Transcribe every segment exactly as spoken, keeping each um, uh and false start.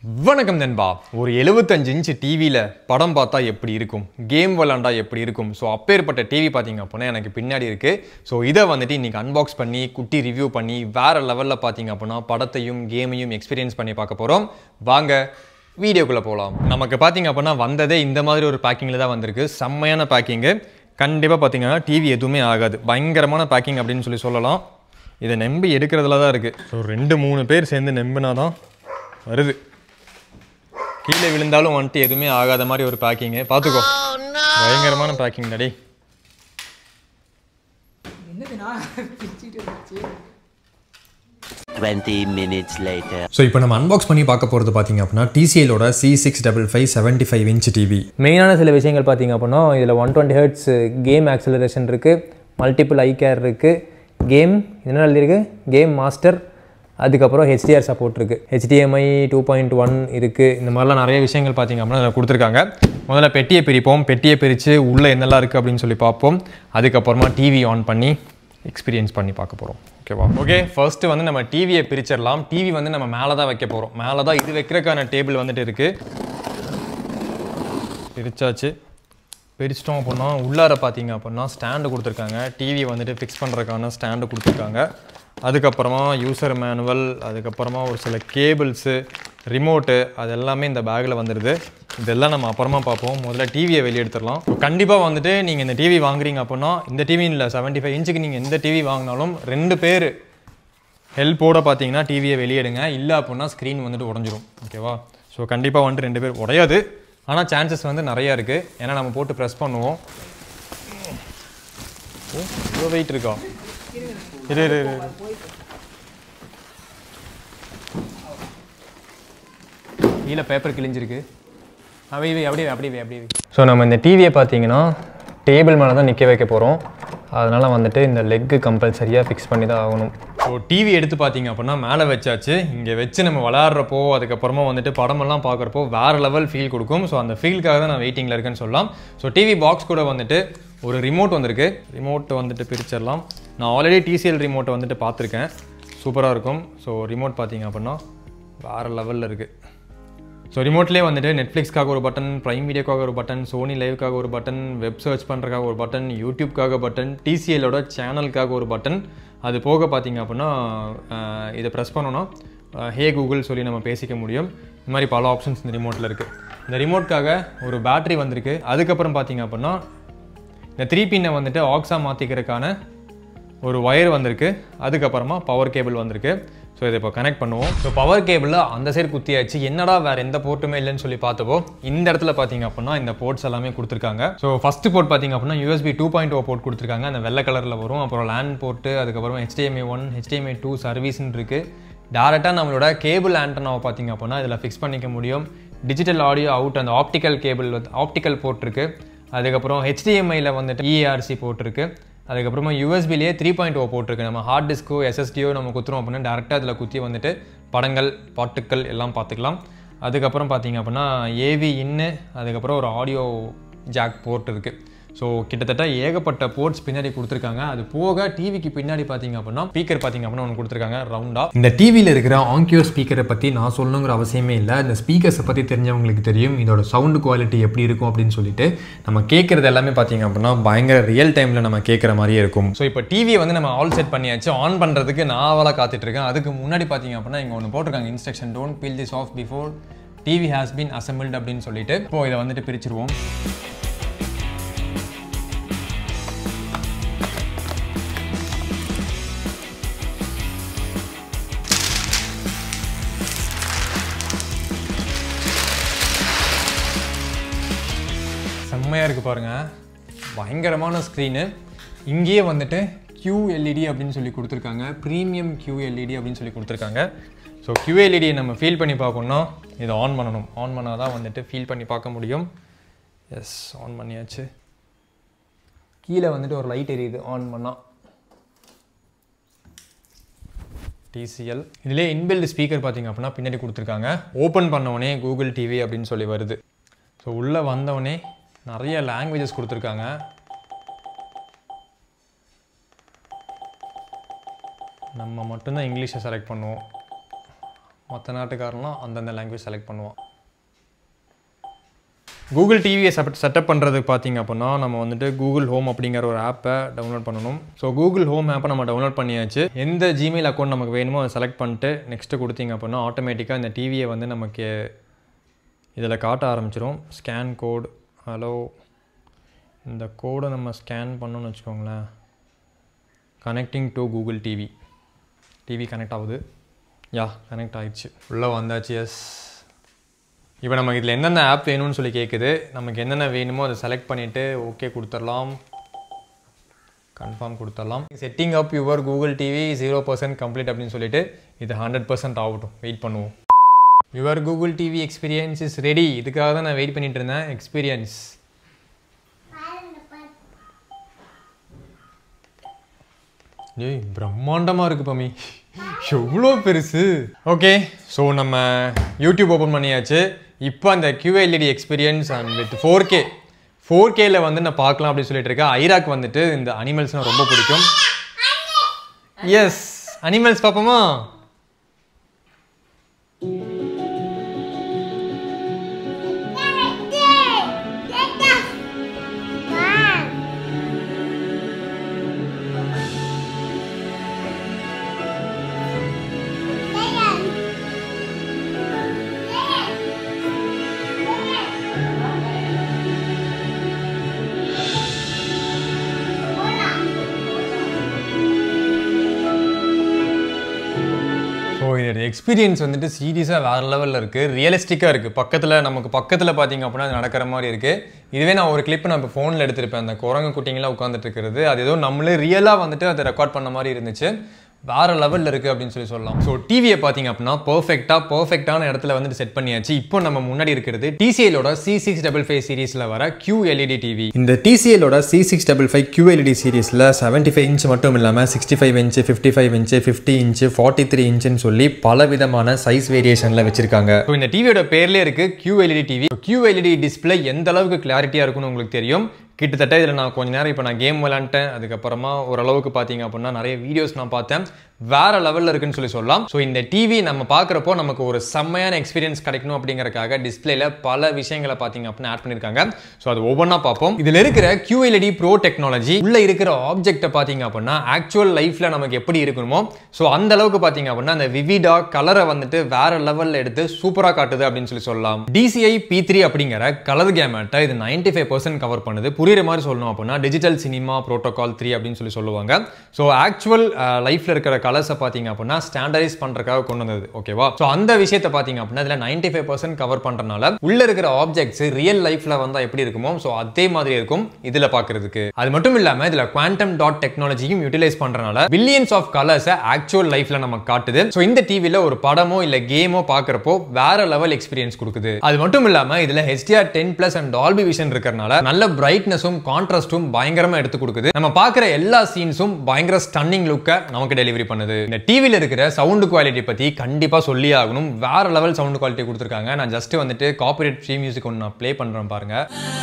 வணக்கம் நண்பா. ஒரு எழுபத்தஞ்சு இன்ச் டிவியில் படம் பார்த்தா எப்படி இருக்கும், கேம் விளாண்டா எப்படி இருக்கும். ஸோ அப்பேற்பட்ட டிவி பார்த்தீங்க அப்படின்னா எனக்கு பின்னாடி இருக்குது. ஸோ இதை வந்துட்டு இன்றைக்கி அன்பாக்ஸ் பண்ணி குட்டி ரிவ்யூ பண்ணி வேறு லெவலில் பார்த்தீங்க அப்படின்னா படத்தையும் கேமையும் எக்ஸ்பீரியன்ஸ் பண்ணி பார்க்க போகிறோம். வாங்க வீடியோக்குள்ளே போகலாம். நமக்கு பார்த்தீங்க அப்படின்னா வந்ததே இந்த மாதிரி ஒரு பேக்கிங்கில் தான் வந்திருக்கு. செம்மையான பேக்கிங்கு. கண்டிப்பாக பார்த்தீங்கன்னா டிவி எதுவுமே ஆகாது. பயங்கரமான பேக்கிங் அப்படின்னு சொல்லி சொல்லலாம். இதை நம்பி எடுக்கிறதுல தான் இருக்குது. ஸோ ரெண்டு மூணு பேர் சேர்ந்து நம்பினா தான் வருது. கீழே விழுந்தாலும் வந்துட்டு எதுவுமே ஆகாத மாதிரி ஒரு பேக்கிங்கு. பார்த்துக்கோ, பயங்கரமான பேக்கிங் டடி. twenty minutes later. ஸோ இப்போ நம்ம அன்பாக்ஸ் பண்ணி பார்க்க போகிறது பார்த்தீங்க அப்படின்னா டிசிஎலோட C six double five seventy five inch TV. மெயினான சில விஷயங்கள் பார்த்தீங்க அப்படின்னா இதில் one twenty hertz game acceleration இருக்குது, மல்டிபிள் ஐ கேர் இருக்குது, கேம் என்ன எழுதியிருக்கு கேம் மாஸ்டர், அதுக்கப்புறம் ஹெச்டிஆர் சப்போர்ட் இருக்குது, ஹெச்டிஎம்ஐ டூ பாயிண்ட் ஒன் இருக்குது. இந்த மாதிரிலாம் நிறைய விஷயங்கள் பார்த்திங்க அப்படின்னா அதில் கொடுத்துருக்காங்க. முதல்ல பெட்டியை பிரிப்போம். பெட்டியை பிரித்து உள்ளே என்னெல்லாம் இருக்குது அப்படின்னு சொல்லி பார்ப்போம். அதுக்கப்புறமா டிவி ஆன் பண்ணி எக்ஸ்பீரியன்ஸ் பண்ணி பார்க்க போகிறோம். ஓகேவா? ஓகே, ஃபர்ஸ்ட்டு வந்து நம்ம டிவியை பிரிச்சிடலாம். டிவி வந்து நம்ம மேலே தான் வைக்க போகிறோம். மேலே தான் இது வைக்கிறதுக்கான டேபிள் வந்துட்டு இருக்குது. பிரிச்சாச்சு. பிரிச்சிட்டோம் அப்படின்னா உள்ளார பார்த்தீங்க அப்படின்னா ஸ்டாண்டு கொடுத்துருக்காங்க. டிவி வந்துட்டு ஃபிக்ஸ் பண்ணுறதுக்கான ஸ்டாண்டு கொடுத்துருக்காங்க. அதுக்கப்புறமா யூசர் மேனுவல், அதுக்கப்புறமா ஒரு சில கேபிள்ஸு, ரிமோட்டு, அது எல்லாமே இந்த பேக்கில் வந்துடுது. இதெல்லாம் நம்ம அப்புறமா பார்ப்போம். முதல்ல டிவியை வெளியே எடுத்துடலாம். கண்டிப்பாக வந்துட்டு நீங்கள் இந்த டிவி வாங்குறீங்க அப்படின்னா இந்த டிவி இல்லை செவன்ட்டி ஃபைவ் இன்ச்சுக்கு நீங்கள் எந்த டிவி வாங்கினாலும் ரெண்டு பேர் ஹெல்ப்போடு பார்த்தீங்கன்னா டிவியை வெளியேடுங்க. இல்லை அப்படின்னா ஸ்க்ரீன் வந்துட்டு உடஞ்சிரும். ஓகேவா? ஸோ கண்டிப்பாக வந்துட்டு ரெண்டு பேர் உடையாது, ஆனால் சான்சஸ் வந்து நிறையா இருக்குது. ஏன்னா நம்ம போட்டு ப்ரெஸ் பண்ணுவோம். ஓ, இவ்வளோ வெயிட் இருக்கா? இரு இரு இரு கீழே பேப்பர் கிழிஞ்சிருக்கு. அப்படியே அப்படியே அப்படியே அப்படியே. ஸோ நம்ம இந்த டிவியை பார்த்தீங்கன்னா டேபிள் மேலே தான் நிற்க வைக்க போகிறோம். அதனால் வந்துட்டு இந்த லெக்கு கம்பல்சரியாக ஃபிக்ஸ் பண்ணி தான் ஆகணும். ஸோ டிவி எடுத்து பார்த்தீங்க அப்படின்னா மேலே வச்சாச்சு. இங்கே வச்சு நம்ம விளையாடுறப்போ அதுக்கப்புறமா வந்துட்டு படமெல்லாம் பார்க்குறப்போ வேறு லெவல் ஃபீல் கொடுக்கும். ஸோ அந்த ஃபீலுக்காக தான் நான் வெயிட்டிங்கில் இருக்கேன்னு சொல்லலாம். ஸோ டிவி பாக்ஸ் கூட வந்துட்டு ஒரு ரிமோட் வந்திருக்கு. ரிமோட்டை வந்துட்டு பிரிச்சிடலாம். நான் ஆல்ரெடி டிசிஎல் ரிமோட்டை வந்துட்டு பார்த்துருக்கேன். சூப்பராக இருக்கும். ஸோ ரிமோட் பார்த்தீங்க அப்படின்னா வேறு லெவலில் இருக்குது. ஸோ ரிமோட்லேயே வந்துட்டு நெட்ஃப்ளிக்ஸ்க்காக ஒரு பட்டன், ப்ரைம் வீடியோக்காக ஒரு பட்டன், சோனி லைவுக்காக ஒரு பட்டன், வெப் சர்ச் பண்ணுறதுக்காக ஒரு பட்டன், யூடியூப்காக பட்டன், டிசிஎலோட சேனலுக்காக ஒரு பட்டன். அது போக பார்த்தீங்க அப்படின்னா இதை ப்ரெஸ் பண்ணோன்னா ஹே கூகுள் சொல்லி நம்ம பேசிக்க முடியும். இந்த மாதிரி பல ஆப்ஷன்ஸ் இந்த ரிமோட்டில் இருக்குது. இந்த ரிமோட்காக ஒரு பேட்ரி வந்திருக்கு. அதுக்கப்புறம் பார்த்தீங்க அப்படின்னா இந்த த்ரீ பின்னை வந்துட்டு ஆக்ஸா மாற்றிக்கிறதுக்கான ஒரு ஒயர் வந்திருக்கு. அதுக்கப்புறமா பவர் கேபிள் வந்திருக்கு. ஸோ இதை இப்போ கனெக்ட் பண்ணுவோம். ஸோ பவர் கேபிளில் அந்த சைடு குத்தியாச்சு. என்னடா வேறு எந்த போர்ட்டுமே இல்லைன்னு சொல்லி பார்த்தப்போ இந்த இடத்துல பார்த்தீங்க அப்படின்னா இந்த போர்ட்ஸ் எல்லாமே கொடுத்துருக்காங்க. ஸோ ஃபஸ்ட்டு போர்ட் பார்த்தீங்க அப்படின்னா USB two point O port கொடுத்துருக்காங்க. அந்த வெள்ளை கலரில் வரும். அப்புறம் லேண்ட் போர்ட்டு, அதுக்கப்புறமா ஹெச்டிஎம்ஐ ஒன், ஹெச்டிஎம்ஐ டூ சர்வீஸ்ன்னு இருக்குது. டேரெக்டாக நம்மளோட கேபிள் ஆண்டனாவை பார்த்தீங்க அப்படின்னா இதில் ஃபிக்ஸ் பண்ணிக்க முடியும். டிஜிட்டல் ஆடியோ அவுட், அந்த ஆப்டிக்கல் கேபிள் வந்து ஆப்டிக்கல் போர்ட் இருக்குது. அதுக்கப்புறம் ஹெச்டிஎம்ஐயில் வந்துட்டு இஏஆர்சி போட்டிருக்கு. அதுக்கப்புறமா யூஎஸ்பிலேயே த்ரீ பாயிண்ட் ஓ போட்டிருக்கு. நம்ம ஹார்ட் டிஸ்கோ எஸ்எஸ்டியோ நம்ம குத்துறோம் அப்படின்னா டேரெக்டாக அதில் குத்தி வந்துட்டு படங்கள், பாட்டுக்கள் எல்லாம் பார்த்துக்கலாம். அதுக்கப்புறம் பார்த்தீங்க அப்படின்னா ஏவி இன்னு, அதுக்கப்புறம் ஒரு ஆடியோ ஜாக் போர்ட் இருக்குது. ஸோ கிட்டத்தட்ட ஏகப்பட்ட போர்ட்ஸ் பின்னாடி கொடுத்துருக்காங்க. அது போக டிவிக்கு பின்னாடி பார்த்தீங்க அப்படின்னா ஸ்பீக்கர் பார்த்தீங்க அப்படின்னா ஒன்று கொடுத்துருக்காங்க ரவுண்டாக. இந்த டிவியில் இருக்கிற ஆங்கியோ ஸ்பீக்கரை பற்றி நான் சொல்லணுங்கிற அவசியமே இல்லை. இந்த ஸ்பீக்கர்ஸை பற்றி தெரிஞ்சவங்களுக்கு தெரியும் இதோட சவுண்டு குவாலிட்டி எப்படி இருக்கும் அப்படின்னு சொல்லிட்டு. நம்ம கேட்குறது எல்லாமே பார்த்தீங்க அப்படின்னா பயங்கர ரியல் டைமில் நம்ம கேட்குற மாதிரியே இருக்கும். ஸோ இப்போ டிவியை வந்து நம்ம ஆல் செட் பண்ணியாச்சு. ஆன் பண்ணுறதுக்கு நான் அவளாக காத்துட்ருக்கேன். அதுக்கு முன்னாடி பார்த்தீங்க அப்படின்னா இங்கே ஒன்று போட்டிருக்காங்க instruction, don't peel this off before TV has been assembled அப்படின்னு சொல்லிட்டு. இப்போ இதை வந்துட்டு பிரிச்சிருவோம். செம்மையாக இருக்குது பாருங்கள், பயங்கரமான ஸ்க்ரீனு. இங்கேயே வந்துட்டு கியூஎல்இடி அப்படின்னு சொல்லி கொடுத்துருக்காங்க. ப்ரீமியம் கியூஎல்இடி அப்படின்னு சொல்லி கொடுத்துருக்காங்க. ஸோ கியூஎல்இடியை நம்ம ஃபீல் பண்ணி பார்க்கணுன்னா இதை ஆன் பண்ணணும். ஆன் பண்ணால் தான் வந்துட்டு ஃபீல் பண்ணி பார்க்க முடியும். எஸ், ஆன் பண்ணியாச்சு. கீழே வந்துட்டு ஒரு லைட் எரியுது ஆன் பண்ணால். டிசிஎல் இதிலே இன்பில்ட் ஸ்பீக்கர் பார்த்தீங்க அப்படின்னா பின்னாடி கொடுத்துருக்காங்க. ஓப்பன் பண்ணவொடனே கூகுள் டிவி அப்படின்னு சொல்லி வருது. ஸோ உள்ளே வந்தவொடனே நிறைய லாங்குவேஜஸ் கொடுத்துருக்காங்க. நம்ம மட்டும்தான் இங்கிலீஷை செலக்ட் பண்ணுவோம். மற்ற நாட்டுக்காரன்லாம் அந்தந்த லாங்குவேஜ் செலக்ட் பண்ணுவான். கூகுள் டிவியை செட் செட்டப் பண்ணுறதுக்கு பார்த்தீங்க அப்படின்னா நம்ம வந்துட்டு கூகுள் ஹோம் அப்படிங்கிற ஒரு ஆப்பை டவுன்லோட் பண்ணணும். ஸோ கூகுள் ஹோம் ஆப்பை நம்ம டவுன்லோட் பண்ணியாச்சு. எந்த ஜிமெயில் அக்கௌண்ட் நமக்கு வேணுமோ அதை செலக்ட் பண்ணிட்டு நெக்ஸ்ட்டு கொடுத்தீங்க அப்படின்னா ஆட்டோமேட்டிக்காக இந்த டிவியை வந்து நமக்கு இதில் காட்ட ஆரம்பிச்சிடும். ஸ்கேன் கோட் ஹலோ இந்த கோடை நம்ம ஸ்கேன் பண்ணோன்னு வச்சுக்கோங்களேன். Connecting to Google TV TV connect ஆகுது. யா கனெக்ட் ஆகிடுச்சு. உள்ளே வந்தாச்சு. எஸ். இப்போ நமக்கு இதில் என்னென்ன ஆப் வேணும்னு சொல்லி கேட்குது. நமக்கு என்னென்ன வேணுமோ அதை செலக்ட் பண்ணிவிட்டு ஓகே கொடுத்துடலாம். கன்ஃபார்ம் கொடுத்துடலாம். Setting up your Google TV zero percent complete அப்படின்னு சொல்லிட்டு இது ஹண்ட்ரட் பர்சன்ட் ஆகட்டும். வெயிட் பண்ணுவோம். Your Google TV experience is ready. இதுக்காக தான் நான் வெயிட் பண்ணிட்டு இருந்தேன். எக்ஸ்பீரியன்ஸ் ஏய் பிரம்மாண்டமாக இருக்குது பம்மி. எவ்வளோ பெருசு. ஓகே ஸோ நம்ம யூடியூப் ஓப்பன் பண்ணியாச்சு. இப்போ அந்த QLED experience and with four K four கேல வந்து நான் பார்க்கலாம் அப்படின்னு சொல்லிட்டு இருக்கேன். ஐராக் வந்துட்டு இந்த அனிமல்ஸ்னால் ரொம்ப பிடிக்கும். எஸ் அனிமல்ஸ் பார்ப்போமா? எக்ஸ்பீரியன்ஸ் வந்துட்டு சீரியஸாக வேறு லெவலில் இருக்குது. ரியலிஸ்டிக்காக இருக்குது. பக்கத்தில் நமக்கு பக்கத்தில் பார்த்தீங்க அப்படின்னா அது நடக்கிற மாதிரி இருக்குது. இதுவே நான் ஒரு கிளிப் நான் இப்போ ஃபோனில் எடுத்திருப்பேன். அந்த குரங்கு குட்டிங்கெல்லாம் உட்காந்துட்டு இருக்கிறது அது ஏதோ நம்மளே ரியலாக வந்துட்டு அதை ரெக்கார்ட் பண்ண மாதிரி இருந்துச்சு. வேறு லெவலில் இருக்குது அப்படின்னு சொல்லி சொல்லலாம். ஸோ டிவியை பார்த்தீங்க அப்படின்னா பர்ஃபெக்டாக பர்ஃபெக்டான இடத்துல வந்துட்டு செட் பண்ணியாச்சு. இப்போ நம்ம முன்னாடி இருக்கிறது டிசிஎலோட சி சிக்ஸ் டபுள் ஃபைவ் சீரீஸில் வர கியூஎல்இடி டிவி. இந்த டிசிஎலோட C six double five QLED சீரீஸில் செவன்ட்டி ஃபைவ் இன்ச் மட்டும் இல்லாமல் sixty five inch fifty five inch fifty inch forty three இன்ச்சுன்னு சொல்லி பல விதமான சைஸ் வேரியேஷனில் வச்சிருக்காங்க. ஸோ இந்த டிவியோட பேர்லேயே இருக்குது கியூஎல்இடி டிவி. கியூஎல்இடி டிஸ்பிளே எந்த அளவுக்கு கிளாரிட்டியாக இருக்குன்னு உங்களுக்கு தெரியும். கிட்டத்தட்ட இதில் நான் கொஞ்ச நேரம் இப்போ நான் கேம் விளாண்டேன். அதுக்கப்புறமா ஓரளவுக்கு பார்த்தீங்க அப்படின்னா நிறைய வீடியோஸ் நான் பார்த்தேன். வேற லெவலில் இருக்குன்னு சொல்லி சொல்லலாம். ஸோ இந்த டிவி நம்ம பார்க்குறப்போ நமக்கு ஒரு செம்மையான எக்ஸ்பீரியன்ஸ் கிடைக்கணும் அப்படிங்கறக்காக டிஸ்பிளேல பல விஷயங்களை பார்த்தீங்க அப்படின்னா ஆட் பண்ணியிருக்காங்க. ஸோ அது ஒவ்வொன்றா பார்ப்போம். இதில் இருக்கிற கியூஎல்இடி ப்ரோ டெக்னாலஜி உள்ள இருக்கிற ஆப்ஜெக்டை பார்த்தீங்க அப்படின்னா ஆக்சுவல் லைஃப்ல நமக்கு எப்படி இருக்கணுமோ ஸோ அந்த அளவுக்கு பார்த்தீங்க அப்படின்னா அந்த விவிடா கலரை வந்துட்டு வேற லெவலில் எடுத்து சூப்பராக காட்டுது அப்படின்னு சொல்லி சொல்லலாம். டிசிஐ பி த்ரீ அப்படிங்கிற கலர் கேமட்டை இது நைன்டி ஃபைவ் பர்சன்ட் கவர் பண்ணுது. புரியுற மாதிரி சொல்லணும் அப்படின்னா டிஜிட்டல் சினிமா ப்ரோட்டோகால் த்ரீ அப்படின்னு சொல்லி சொல்லுவாங்க. ஸோ ஆக்சுவல் லைஃப்ல இருக்கிற கலர்ஸை பார்த்தீங்க அப்படின்னா ஸ்டாண்டர்டைஸ் பண்றதுக்காக கொண்டு வந்தது. ஓகேவா? ஸோ அந்த விஷயத்தை பார்த்தீங்க அப்படின்னா இதில் நைன்டி ஃபைவ் பர்சன்ட் கவர் பண்றதுனால உள்ள இருக்கிற ஆப்ஜெக்ட்ஸ் ரியல் லைஃப்ல வந்தா எப்படி இருக்குமோ ஸோ அதே மாதிரி இருக்கும் இதில் பார்க்கறதுக்கு. அது மட்டும் இல்லாமல் இதில் குவாண்டம் டாட் டெக்னாலஜியும் யூட்டிலைஸ் பண்றதுனால பில்லியன்ஸ் ஆஃப் கலர்ஸை ஆக்சுவல் லைஃப்ல நமக்கு காட்டுது. ஸோ இந்த டிவியில் ஒரு படமோ இல்லை கேமோ பார்க்குறப்போ வேற லெவல் எக்ஸ்பீரியன்ஸ் கொடுக்குது. அது மட்டும் இல்லாமல் இதில் HDR ten plus and Dolby Vision இருக்கிறதுனால நல்ல பிரைட்னஸும் கான்ட்ராஸ்டும் பயங்கரமா எடுத்து கொடுக்குது. நம்ம பார்க்குற எல்லா சீன்ஸும் பயங்கர ஸ்டன்னிங் லுக்கை நமக்கு டெலிவரி பண்ணுது. இந்த டிவியில் இருக்கிற சவுண்ட் குவாலிட்டி பத்தி கண்டிப்பா சொல்லி ஆகணும். வேற லெவல் சவுண்ட் குவாலிட்டி கொடுத்துருக்காங்க. நான் ஜஸ்ட் வந்துட்டு காப்பிரைட் ஃப்ரீ மியூசிக் ஒன்று நான் ப்ளே பண்றேன் பாருங்க.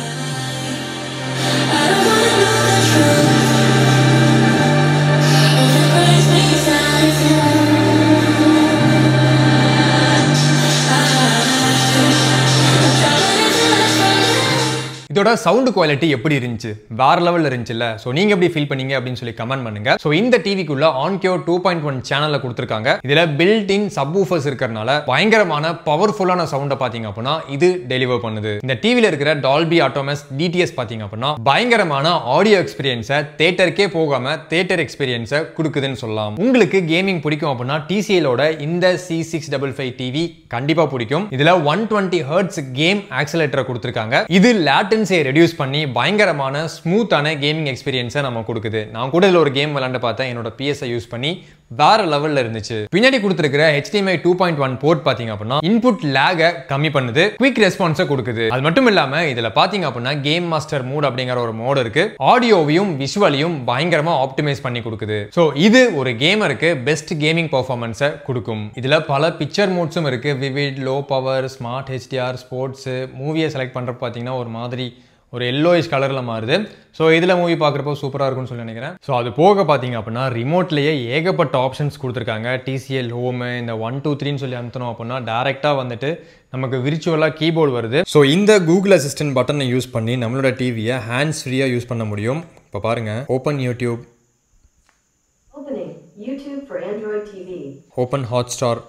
இதோட சவுண்ட் குவாலிட்டி எப்படி இருந்துச்சு? வேற லெவலில் இருந்துச்சுல்ல? ஸோ நீங்க எப்படி ஃபீல் பண்ணீங்க அப்படின்னு சொல்லி கமெண்ட் பண்ணுங்க. ஸோ இந்த டிவிக்குள்ள ஆன்கியோ டூ பாயிண்ட் ஒன் சேனல்ல கொடுத்துருக்காங்க. இதுல பில்ட் இன் சப்வூஃபர்ஸ் இருக்கிறதுனால பயங்கரமான பவர்ஃபுல்லான சவுண்டை பார்த்தீங்க அப்படின்னா இது டெலிவர் பண்ணுது. இந்த டிவியில் இருக்கிற டால்பி ஆட்டோமஸ் டிடிஎஸ் பார்த்தீங்க அப்படின்னா பயங்கரமான ஆடியோ எக்ஸ்பீரியன்ஸை தியேட்டருக்கே போகாம தியேட்டர் எக்ஸ்பீரியன்ஸை கொடுக்குதுன்னு சொல்லலாம். உங்களுக்கு கேமிங் பிடிக்கும் அப்படின்னா டிசிஎலோட இந்த C six double five TV கண்டிப்பா பிடிக்கும். இதுல ஒன் டுவெண்ட்டி ஹெர்ட்ஸ் கேம் ஆக்சிலேட்டரை கொடுத்துருக்காங்க. இது லேட்டன்சி ரெடியூஸ் பண்ணி பயங்கரமான ஸ்மூத்தான கேமிங் எக்ஸ்பீரியன்ஸை நம்ம கொடுக்குது. நான் கூட இதில் ஒரு கேம் விளையாண்டு பார்த்தேன். என்னோட பிஎஸ்ஐ யூஸ் பண்ணி வேற லெவல்ல இருந்துச்சு. பின்னாடி கொடுத்துருக்கிற HDMI two point one port பாத்தீங்க அப்படின்னா இன்புட் லேக கம்மி பண்ணுது, குவிக் ரெஸ்பான்ஸை கொடுக்குது. அது மட்டும் இல்லாம இதுல பாத்தீங்க அப்படின்னா கேம் மாஸ்டர் மோட் அப்படிங்கிற ஒரு மோட் இருக்கு. ஆடியோவையும் விஷுவலையும் பயங்கரமா ஆப்டிமைஸ் பண்ணி கொடுக்குது. ஸோ இது ஒரு கேமருக்கு பெஸ்ட் கேமிங் பர்ஃபார்மன்ஸை கொடுக்கும். இதுல பல பிக்சர் மோட்ஸும் இருக்கு. Vivid, low power, smart HDR, sports, மூவியை செலக்ட் பண்றப்ப பாத்தீங்கன்னா ஒரு மாதிரி ஒரு எல்லோயிஷ் கலரில் மாறுது. ஸோ இதில் மூவி பார்க்குறப்போ சூப்பராக இருக்கும்னு சொல்லி நினைக்கிறேன். ஸோ அது போக பார்த்தீங்க அப்படின்னா ரிமோட்லேயே ஏகப்பட்ட ஆப்ஷன்ஸ் கொடுத்துருக்காங்க. டிசிஎல் ஹோமு இந்த ஒன் டூ த்ரீன்னு சொல்லி அனுத்தணும் அப்படின்னா டேரெக்டாக வந்துட்டு நமக்கு விர்ச்சுவலாக கீபோர்டு வருது. ஸோ இந்த கூகுள் அசிஸ்டன்ட் பட்டனை யூஸ் பண்ணி நம்மளோட டிவியை ஹேண்ட்ஸ் ஃப்ரீயாக யூஸ் பண்ண முடியும். இப்போ பாருங்கள், open YouTube, Opening YouTube for Android T V. Open Hotstar,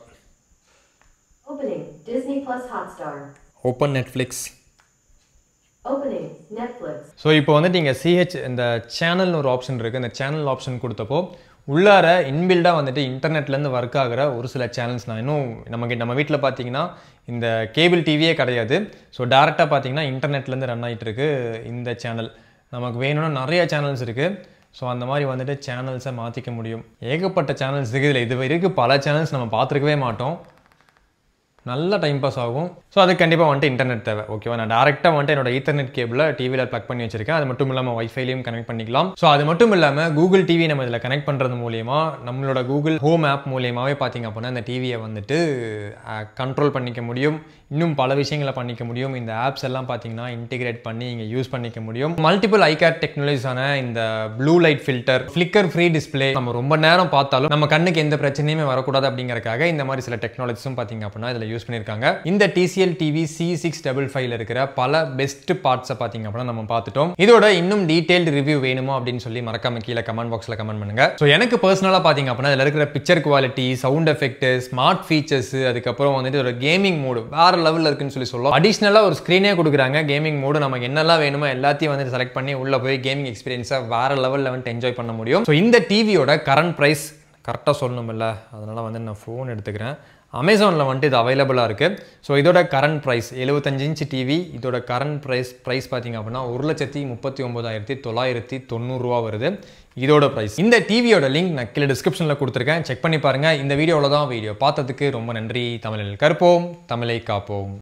Opening Disney Plus Hotstar. Open Netflix. Opening Netflix. So இப்போ வந்துட்டு இங்கே சிஹெச் இந்த சேனல்னு ஒரு ஆப்ஷன் இருக்குது. இந்த சேனல் ஆப்ஷன் கொடுத்தப்போ உள்ளார இன்பில்டாக வந்துட்டு இன்டர்நெட்லேருந்து ஒர்க் ஆகிற ஒரு சில சேனல்ஸ் நான் இன்னும் நமக்கு நம்ம வீட்டில் பார்த்தீங்கன்னா இந்த கேபிள் டிவியே கிடையாது. ஸோ டேரெக்டாக பார்த்தீங்கன்னா இன்டர்நெட்லேருந்து ரன் ஆகிட்டு இருக்கு இந்த சேனல். நமக்கு வேணும்னா நிறைய சேனல்ஸ் இருக்குது. ஸோ அந்த மாதிரி வந்துட்டு சேனல்ஸை மாற்றிக்க முடியும். ஏகப்பட்ட சேனல்ஸ் இருக்குது. இதில் இது வரைக்கும் பல சேனல்ஸ் நம்ம பார்த்துருக்கவே மாட்டோம். நல்ல டைம் பாஸ் ஆகும். ஸோ அது கண்டிப்பாக வந்துட்டு இன்டர்நெட் தேவை. ஓகேவா, நான் டேரெக்டாக வந்துட்டு என்னோட ஈத்தர்நெட் கேபிளை டிவியில் ப்ளக் பண்ணி வச்சிருக்கேன். அது மட்டும் இல்லாமல் வைஃபைலையும் கனெக்ட் பண்ணிக்கலாம். ஸோ அது மட்டும் இல்லாமல் கூகுள் டிவி நம்ம இதில் கனெக்ட் பண்ணுறது மூலியமா நம்மளோட கூகுள் ஹோம் ஆப் மூலியமாகவே பார்த்தீங்க அப்படின்னா இந்த டிவியை வந்துட்டு கண்ட்ரோல் பண்ணிக்க முடியும். இன்னும் பல விஷயங்களை பண்ணிக்க முடியும். இந்த ஆப்ஸ் எல்லாம் பார்த்தீங்கன்னா இன்டிகிரேட் பண்ணி இங்கே யூஸ் பண்ணிக்க முடியும். மல்டிபிள் ஐகேர் டெக்னாலஜிஸான இந்த blue light filter, flicker free display, நம்ம ரொம்ப நேரம் பார்த்தாலும் நம்ம கண்ணுக்கு எந்த பிரச்சனையுமே வரக்கூடாது அப்படிங்கறக்காக இந்த மாதிரி சில டெக்னாலஜிஸும் பார்த்தீங்க அப்படின்னா இதில் யூஸ் பண்ணியிருக்காங்க. இந்த TCL TV C six double ஃபைவ்ல இருக்கிற பல பெஸ்ட் பார்ட்ஸை பார்த்தீங்க அப்படின்னா நம்ம பார்த்துட்டோம். இதோட இன்னும் டீடைல்டு ரிவ்யூ வேணுமோ அப்படின்னு சொல்லி மறக்காம கீழே கமெண்ட் பாக்ஸில் கமெண்ட் பண்ணுங்க. ஸோ எனக்கு பர்சனலாக பார்த்தீங்க அப்படின்னா இதில் இருக்கிற picture quality, sound effect, smart features, அதுக்கப்புறம் வந்துட்டு ஒரு கேமிங் மோடு வேற லெவலில் இருக்குன்னு சொல்லி சொல்லலாம். அடிஷ்னலாக ஒரு ஸ்க்ரீனே கொடுக்குறாங்க கேமிங் மோடு. நமக்கு என்னெல்லாம் வேணுமோ எல்லாத்தையும் வந்து செலக்ட் பண்ணி உள்ள போய் கேமிங் எக்ஸ்பீரியன்ஸை வேற லெவலில் வந்து என்ஜாய் பண்ண முடியும். ஸோ இந்த டிவியோட கரண்ட் ப்ரைஸ் கரெக்டாக சொல்லணும்ல, அதனால வந்து நான் ஃபோன் எடுத்துக்கிறேன். அமேசானில் வந்துட்டு இது அவைலபிளாக இருக்குது. ஸோ இதோட கரண்ட் ப்ரைஸ் எழுபத்தஞ்சு இன்ச் டிவி. இதோட கரண்ட் ப்ரைஸ் ப்ரைஸ் பார்த்தீங்க அப்படின்னா ஒரு லட்சத்தி முப்பத்தி ஒன்பதாயிரத்தி தொள்ளாயிரத்தி தொண்ணூறுரூவா வருது இதோட ப்ரைஸ். இந்த டிவியோட லிங்க் நான் கீழே டிஸ்கிரிப்ஷனில் கொடுத்துருக்கேன், செக் பண்ணி பாருங்கள். இந்த வீடியோவில் தான் வீடியோ பார்த்ததுக்கு ரொம்ப நன்றி. தமிழில் கற்போம், தமிழை காப்போம்.